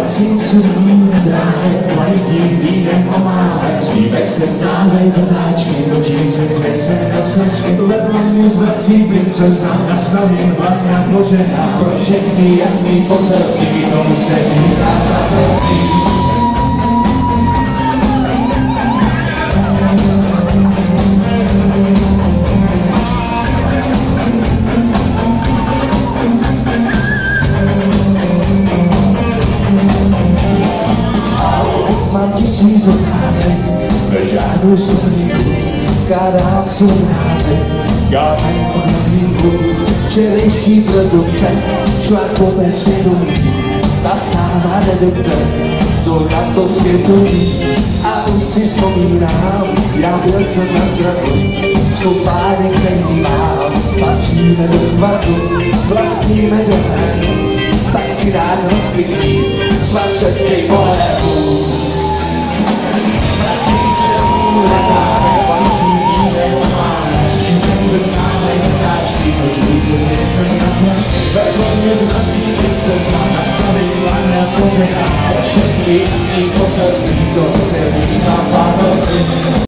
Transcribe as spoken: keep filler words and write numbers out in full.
vrací, co nám nedá, mají tím vínem omávat. Dívek se stávají zadáčky, točí se zvěce na srdčky. Vedle mě zvrací princezna, na samým hlavně a požená. Pro všechny jasný poselství, tomu se říká zaprostý. Mám tisíc otázek, na žádnou stolníku, skládám svůj název, já ten odlíku, včerejší produkce, šla po svědomí, ta stává nedobře, co na to svědomí. A už si vzpomínám, já byl jsem na zrazu, skopánek není mám, patříme do svazu, vlastníme domen, tak si nás rozklikní, šla českej polevu. Vrcholně znací princezna, nastaví hlavně pořená, všechny jasný poselství, to se říká pánoství.